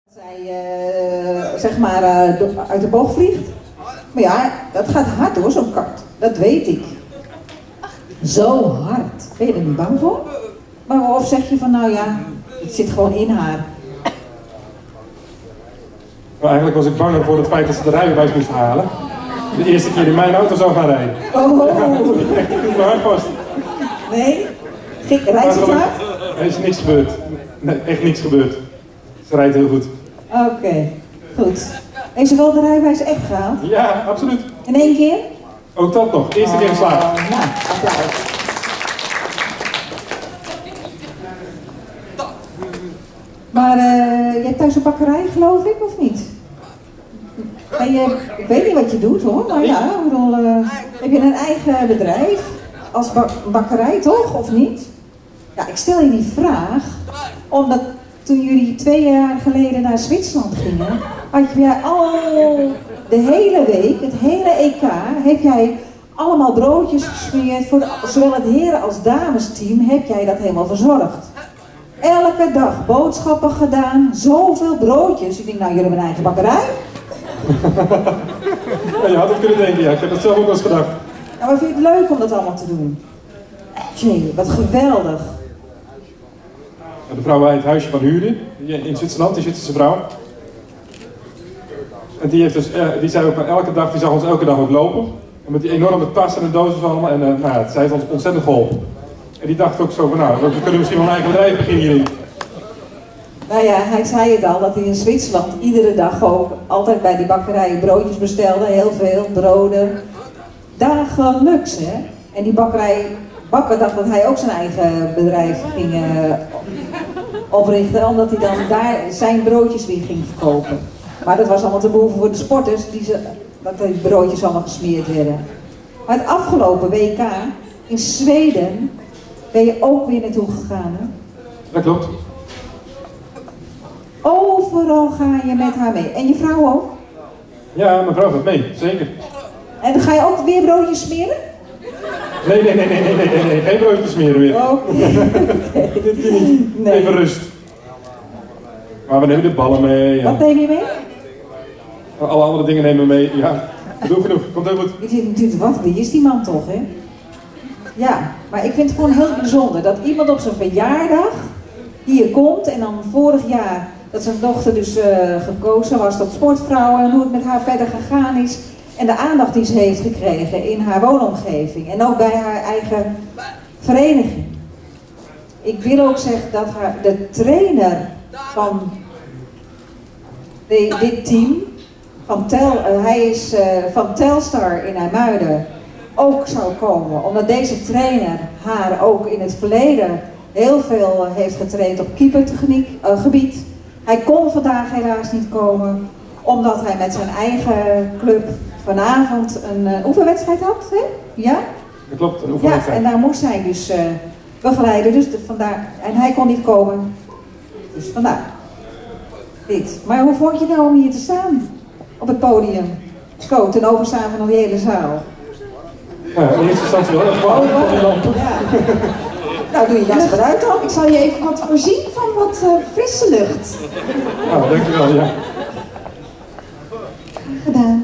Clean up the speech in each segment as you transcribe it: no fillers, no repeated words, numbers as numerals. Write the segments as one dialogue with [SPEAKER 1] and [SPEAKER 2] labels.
[SPEAKER 1] Zij zeg maar uit de boog vliegt. Maar ja, dat gaat hard hoor, zo'n kat. Dat weet ik. Zo hard. Ben je er niet bang voor? Maar of zeg je van nou ja, het zit gewoon in haar.
[SPEAKER 2] Maar eigenlijk was ik bang voor het feit dat ze de rijbewijs moest halen. De eerste keer in mijn auto zou gaan rijden.
[SPEAKER 1] Oh.
[SPEAKER 2] Ja, ik hield me hard vast.
[SPEAKER 1] Nee? Rijdt ze hard?
[SPEAKER 2] Er is niks gebeurd. Nee, echt niks gebeurd. Ze rijdt heel goed.
[SPEAKER 1] Oké, goed. Heeft ze wel de rijbewijs echt gehaald?
[SPEAKER 2] Ja, absoluut.
[SPEAKER 1] In 1 keer?
[SPEAKER 2] Ook dat nog. Eerste keer geslaagd.
[SPEAKER 1] Nou, applaus. Maar je hebt thuis een bakkerij, geloof ik, of niet? Ik weet niet wat je doet hoor, maar ja, ik bedoel, heb je een eigen bedrijf als bakkerij toch, of niet? Ja, ik stel je die vraag, omdat toen jullie 2 jaar geleden naar Zwitserland gingen, had jij al de hele week, het hele EK, heb jij allemaal broodjes gesmeerd voor zowel het heren als damesteam, heb jij dat helemaal verzorgd. Elke dag boodschappen gedaan, zoveel broodjes. Ik denk, nou, jullie hebben een eigen bakkerij.
[SPEAKER 2] Ja, je had het kunnen denken, ja. Ik heb het zelf ook wel eens gedacht.
[SPEAKER 1] Nou, maar vind je het leuk om dat allemaal te doen? Jee, wat geweldig.
[SPEAKER 2] De vrouw waar het huisje van huurde, in Zwitserland, die Zwitserse vrouw. En die, heeft dus, die zei ook van elke dag, die zag ons elke dag ook lopen. En met die enorme tassen en dozen allemaal. En nou ja, zij heeft ons ontzettend geholpen. En die dacht ook zo van, nou, we kunnen misschien wel een eigen bedrijf beginnen hierin. Nou
[SPEAKER 1] ja, hij zei het al, dat hij in Zwitserland iedere dag ook altijd bij die bakkerij broodjes bestelde. Heel veel, broden. Dagelijks, hè. En die bakker dacht dat hij ook zijn eigen bedrijf ging oprichten. Omdat hij dan daar zijn broodjes weer ging verkopen. Maar dat was allemaal te behoeven voor de sporters, dat die broodjes allemaal gesmeerd werden. Maar het afgelopen WK in Zweden ben je ook weer naartoe gegaan, hè?
[SPEAKER 2] Dat klopt.
[SPEAKER 1] Overal ga je met haar mee. En je vrouw ook?
[SPEAKER 2] Ja, mijn vrouw gaat mee, zeker.
[SPEAKER 1] En dan ga je ook weer broodjes smeren?
[SPEAKER 2] Nee, geen broodjes smeren weer.
[SPEAKER 1] Oké.
[SPEAKER 2] Dit keer niet. Nee. Even rust. Maar we nemen de ballen mee.
[SPEAKER 1] Wat neem je mee?
[SPEAKER 2] Alle andere dingen nemen we mee. Ja, genoeg. Komt heel goed.
[SPEAKER 1] Ik zit natuurlijk, wat wie is die man toch, hè? Ja, maar ik vind het gewoon heel bijzonder dat iemand op zijn verjaardag hier komt en dan vorig jaar dat zijn dochter dus gekozen was tot sportvrouw en hoe het met haar verder gegaan is en de aandacht die ze heeft gekregen in haar woonomgeving en ook bij haar eigen vereniging. Ik wil ook zeggen dat de trainer van dit team, hij is van Telstar in IJmuiden, ook zou komen, omdat deze trainer haar ook in het verleden heel veel heeft getraind op keepergebied. Hij kon vandaag helaas niet komen, omdat hij met zijn eigen club vanavond een oefenwedstrijd had, hè? Ja?
[SPEAKER 2] Dat klopt, een oefenwedstrijd.
[SPEAKER 1] Ja, en daar moest hij dus begeleiden, dus vandaar, en hij kon niet komen, dus vandaar. Dit. Maar hoe vond je het nou om hier te staan, op het podium? Zo, ten overstaan van de hele zaal.
[SPEAKER 2] Ja, in eerste instantie wel.
[SPEAKER 1] Ja. Nou, doe je jas eruit dan.
[SPEAKER 3] Ik zal je even wat voorzien van wat frisse lucht.
[SPEAKER 2] Nou, dankjewel, ja.
[SPEAKER 3] Gedaan.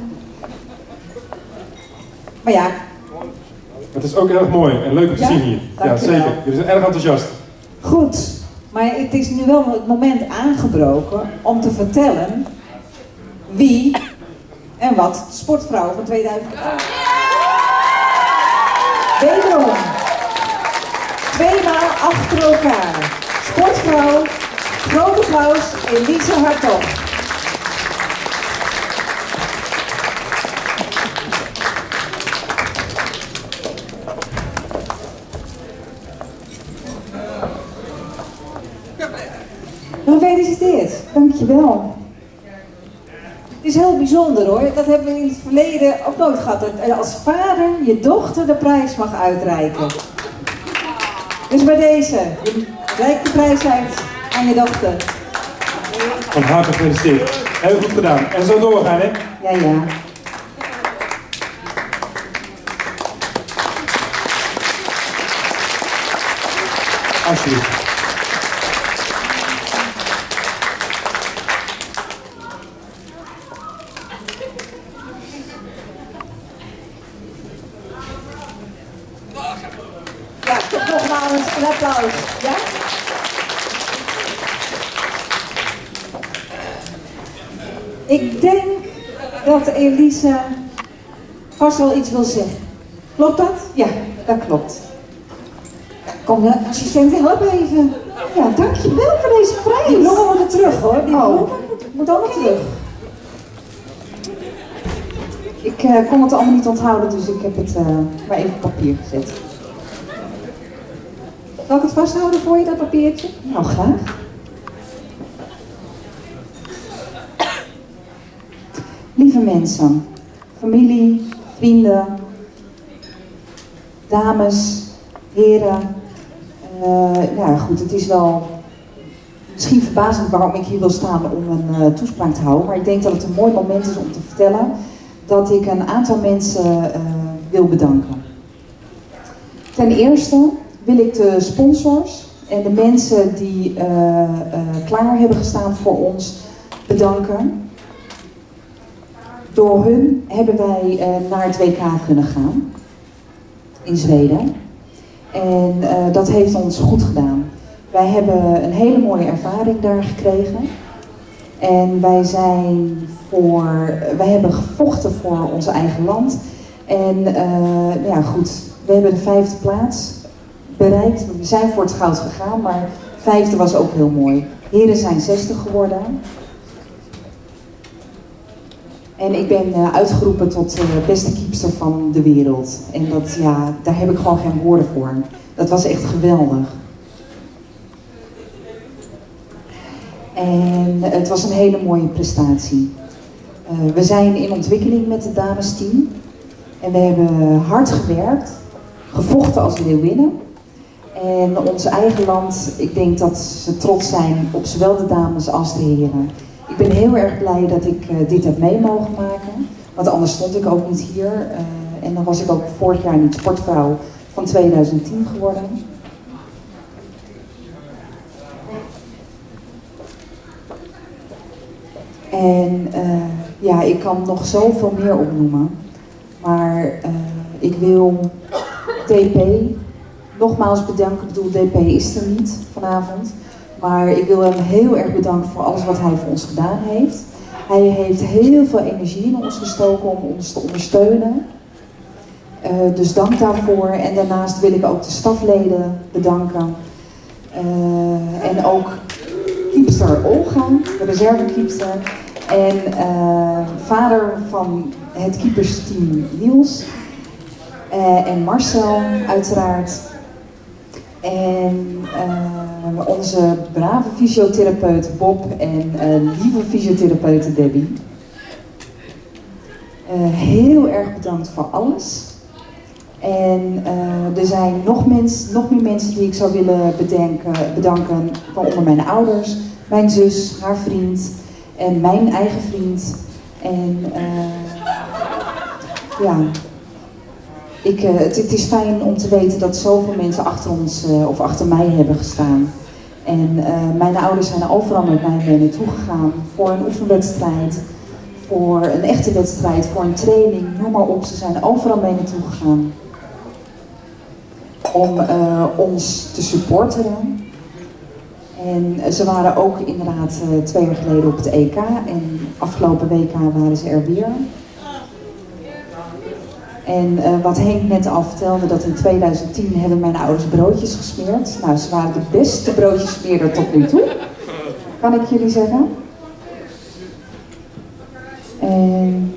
[SPEAKER 1] Maar ja.
[SPEAKER 2] Het is ook erg mooi en leuk om te zien hier. Ja, zeker. Jullie zijn erg enthousiast.
[SPEAKER 1] Goed. Maar het is nu wel het moment aangebroken om te vertellen wie en wat de sportvrouw van 2008. Wederom. 2 maal achter elkaar. Sportvrouw, grote applaus, Elise Hartog. Gefeliciteerd.
[SPEAKER 3] Dankjewel.
[SPEAKER 1] Het is heel bijzonder hoor, dat hebben we in het verleden ook nooit gehad. Dat als vader je dochter de prijs mag uitreiken. Dus bij deze, reik de prijs uit aan je dochter.
[SPEAKER 2] Van harte gefeliciteerd. Heel goed gedaan. En zo doorgaan, hè?
[SPEAKER 1] Ja.
[SPEAKER 2] Alsjeblieft.
[SPEAKER 1] Ik denk dat Elisa vast wel iets wil zeggen. Klopt dat?
[SPEAKER 3] Ja, dat klopt.
[SPEAKER 1] Kom, de assistent, help even.
[SPEAKER 3] Ja, dankjewel voor deze
[SPEAKER 1] Die
[SPEAKER 3] prijs.
[SPEAKER 1] bloemen moeten terug hoor. Die bloemen moeten allemaal terug.
[SPEAKER 3] Ik kon het allemaal niet onthouden, dus ik heb het maar even op papier gezet.
[SPEAKER 1] Zal ik het vasthouden voor je, dat papiertje?
[SPEAKER 3] Nou, graag. Lieve mensen, familie, vrienden, dames, heren. Ja goed, het is wel misschien verbazend waarom ik hier wil staan om een toespraak te houden. Maar ik denk dat het een mooi moment is om te vertellen dat ik een aantal mensen wil bedanken. Ten eerste wil ik de sponsors en de mensen die klaar hebben gestaan voor ons bedanken. Door hun hebben wij naar het WK kunnen gaan in Zweden. En dat heeft ons goed gedaan. Wij hebben een hele mooie ervaring daar gekregen. En wij hebben gevochten voor ons eigen land. En ja goed, we hebben de 5e plaats bereikt. We zijn voor het goud gegaan, maar 5e was ook heel mooi. Heren zijn 60 geworden. En ik ben uitgeroepen tot beste keepster van de wereld. En dat, ja, daar heb ik gewoon geen woorden voor. Dat was echt geweldig. En het was een hele mooie prestatie. We zijn in ontwikkeling met het damesteam. En we hebben hard gewerkt, gevochten als leeuwinnen. En ons eigen land, ik denk dat ze trots zijn op zowel de dames als de heren. Ik ben heel erg blij dat ik dit heb mee mogen maken. Want anders stond ik ook niet hier. En dan was ik ook vorig jaar niet sportvrouw van 2010 geworden. En ja, ik kan nog zoveel meer opnoemen. Maar ik wil DP nogmaals bedanken. Ik bedoel, DP is er niet vanavond. Maar ik wil hem heel erg bedanken voor alles wat hij voor ons gedaan heeft. Hij heeft heel veel energie in ons gestoken om ons te ondersteunen. Dus dank daarvoor. En daarnaast wil ik ook de stafleden bedanken. En ook keepster Olga, de reservekeepster. En vader van het keepersteam Niels. En Marcel uiteraard. En onze brave fysiotherapeut Bob en lieve fysiotherapeute Debbie. Heel erg bedankt voor alles. En er zijn nog meer mensen die ik zou willen bedanken, waaronder mijn ouders, mijn zus, haar vriend en mijn eigen vriend. En ja, het is fijn om te weten dat zoveel mensen achter ons of achter mij hebben gestaan. En mijn ouders zijn overal met mij mee naartoe gegaan voor een oefenwedstrijd, voor een echte wedstrijd, voor een training, noem maar op. Ze zijn overal mee naartoe gegaan om ons te supporteren. En ze waren ook inderdaad 2 jaar geleden op het EK en afgelopen WK waren ze er weer. En wat Henk net al vertelde, dat in 2010 hebben mijn ouders broodjes gesmeerd. Nou, ze waren de beste broodjessmeerder tot nu toe, kan ik jullie zeggen. En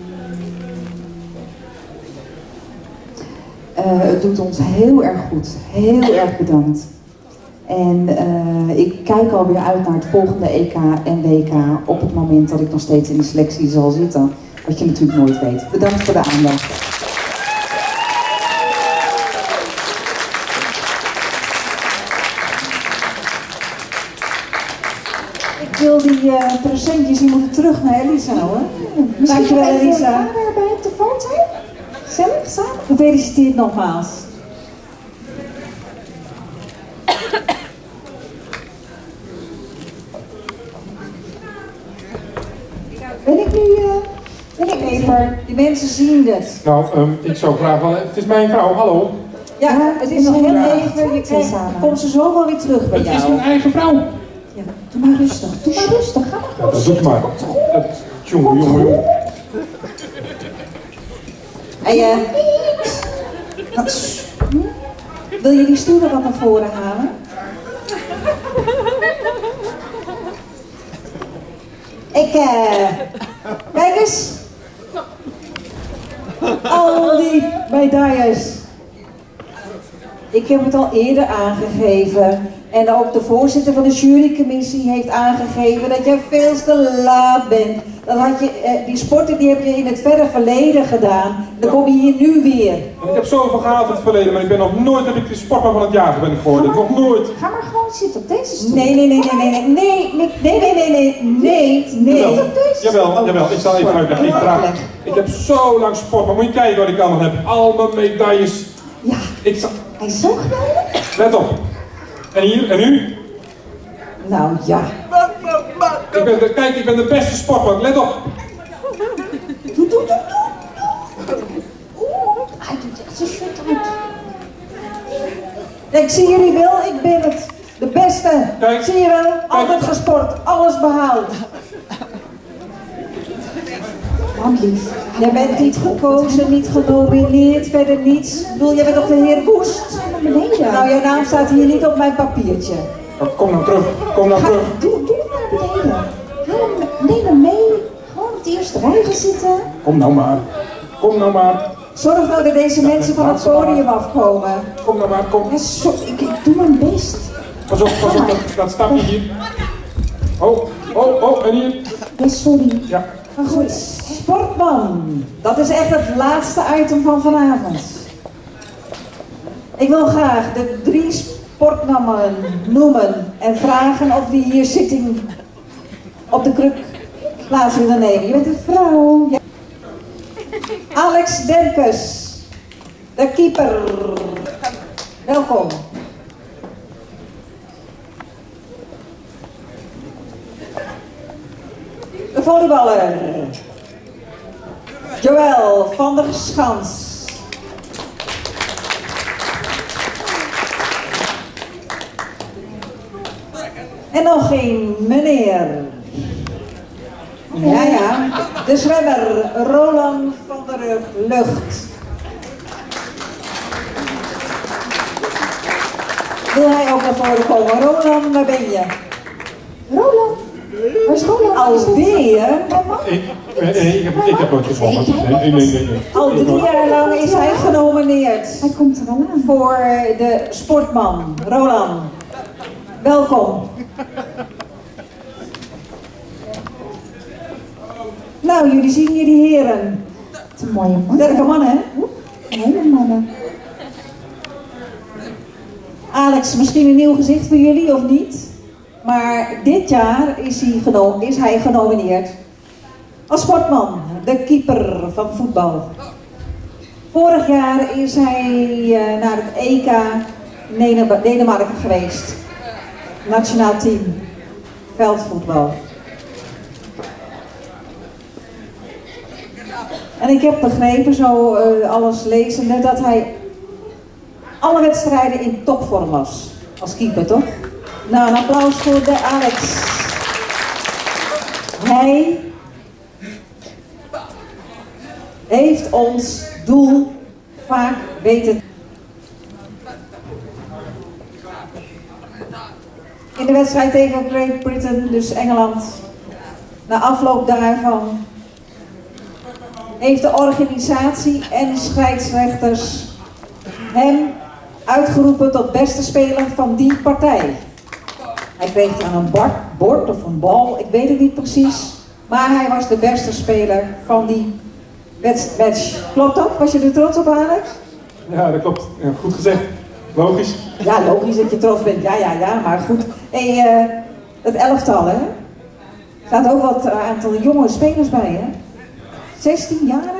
[SPEAKER 3] het doet ons heel erg goed. Heel erg bedankt. En ik kijk alweer uit naar het volgende EK en WK op het moment dat ik nog steeds in de selectie zal zitten. Wat je natuurlijk nooit weet. Bedankt voor de aandacht.
[SPEAKER 1] Ik wil die presentjes, die moeten terug naar Elisa hoor.
[SPEAKER 3] Misschien
[SPEAKER 1] Dankjewel
[SPEAKER 3] even
[SPEAKER 1] Elisa.
[SPEAKER 3] vader bij op de foto? Gezellig, samen?
[SPEAKER 1] Gefeliciteerd nogmaals.
[SPEAKER 3] Ben ik nu... Peper?
[SPEAKER 1] Die mensen zien het.
[SPEAKER 2] Nou, ik zou graag wel... Het is mijn vrouw, hallo.
[SPEAKER 1] Ja, het is nog heel even. Je krijgt,
[SPEAKER 3] samen.
[SPEAKER 1] komt ze zo wel weer terug bij
[SPEAKER 2] Het
[SPEAKER 1] jou.
[SPEAKER 2] is mijn eigen vrouw.
[SPEAKER 3] Ja, doe maar rustig. Doe maar rustig. Ga maar
[SPEAKER 2] Ja, dat doet maar. Jongen.
[SPEAKER 1] Hey, wil je die stoelen wat naar voren halen? Kijk eens. Al die medailles. Ik heb het al eerder aangegeven. En ook de voorzitter van de jurycommissie heeft aangegeven dat je veel te laat bent. Dan had je, die sporten die heb je in het verre verleden gedaan. Dan kom je hier nu weer.
[SPEAKER 2] Ik heb zoveel gehad in het verleden, maar ik ben nog nooit, heb ik de sportman van het jaar geworden. Nog nooit.
[SPEAKER 3] Ga maar gewoon zitten op deze stoel.
[SPEAKER 1] Nee.
[SPEAKER 2] Jawel, ik zal even uitleggen. Ik heb zo lang sport, maar moet je kijken wat ik allemaal heb. Al mijn medailles.
[SPEAKER 3] Ja, hij is zo geweldig.
[SPEAKER 2] Let op. En hier, en u?
[SPEAKER 1] Nou ja.
[SPEAKER 2] Ik ben de beste sportman, let op.
[SPEAKER 3] Doe. Hij doet echt zijn shirt uit.
[SPEAKER 1] Ik zie jullie wel, ik ben het. De beste.
[SPEAKER 2] Kijk.
[SPEAKER 1] Zie je wel? Altijd gesport, alles behaald.
[SPEAKER 3] Man lief.
[SPEAKER 1] Jij bent niet gekozen, niet genomineerd, verder niets. Ik bedoel, jij bent toch de heer Woest?
[SPEAKER 3] Naar beneden.
[SPEAKER 1] Nou, jouw naam staat hier niet op mijn papiertje.
[SPEAKER 2] Kom nou terug.
[SPEAKER 3] Doe hem naar beneden. Neem hem mee. Gewoon op de eerste rij gaan zitten.
[SPEAKER 2] Kom nou maar.
[SPEAKER 1] Zorg nou dat deze mensen van het podium afkomen.
[SPEAKER 2] Kom nou maar, kom.
[SPEAKER 3] Ja, ik doe mijn best.
[SPEAKER 2] Pas op, dat stapje hier. Oh, en hier.
[SPEAKER 3] Ja, sorry.
[SPEAKER 2] Ja.
[SPEAKER 1] Maar goed, sportman. Dat is echt het laatste item van vanavond. Ik wil graag de 3 sportnamen noemen en vragen of die hier zitting op de kruk plaats willen nemen. Je bent een vrouw. Ja. Alex Derkes, de keeper. Welkom. De volleyballer. Joël van der Schans. En nog een meneer. Ja. De zwemmer Roland van der Lucht. Wil hij ook naar voren komen? Roland, waar ben je?
[SPEAKER 3] Roland. Waar is Roland?
[SPEAKER 1] Alweer?
[SPEAKER 2] Ik heb nooit gezwommen. Nee.
[SPEAKER 1] Al 3 jaar lang is hij genomineerd
[SPEAKER 3] Hij komt er al aan.
[SPEAKER 1] voor de sportman. Roland, welkom. Nou, jullie zien hier die heren.
[SPEAKER 3] Het is een mooie man.
[SPEAKER 1] Sterke mannen, hè?
[SPEAKER 3] Hele mannen.
[SPEAKER 1] Alex, misschien een nieuw gezicht voor jullie of niet? Maar dit jaar is hij genomineerd als sportman, de keeper van voetbal. Vorig jaar is hij naar het EK Denemarken geweest. Nationaal team, veldvoetbal. En ik heb begrepen, zo alles lezende, dat hij alle wedstrijden in topvorm was. Als keeper, toch? Nou, een applaus voor de Alex. Hij heeft ons doel vaak weten. In de wedstrijd tegen Great Britain, dus Engeland, na afloop daarvan heeft de organisatie en scheidsrechters hem uitgeroepen tot beste speler van die partij. Hij kreeg dan een bord of een bal, ik weet het niet precies. Maar hij was de beste speler van die match. Klopt dat? Was je er trots op, Alex?
[SPEAKER 2] Ja, dat klopt. Ja, goed gezegd. Logisch.
[SPEAKER 1] Ja, logisch dat je trots bent. Ja, maar goed. Hey, het elftal, hè? Er staat ook wat aantal jonge spelers bij, hè? 16 jaar